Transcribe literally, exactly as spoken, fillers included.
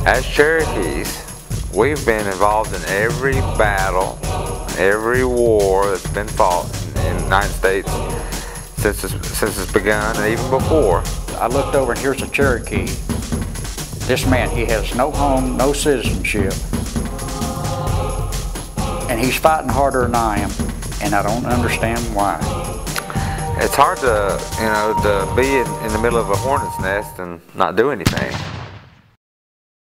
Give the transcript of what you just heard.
As Cherokees, we've been involved in every battle, every war that's been fought in the United States since it's, since it's begun, and even before. I looked over and here's a Cherokee. This man, he has no home, no citizenship, and he's fighting harder than I am, and I don't understand why. It's hard to, you know, to be in, in the middle of a hornet's nest and not do anything.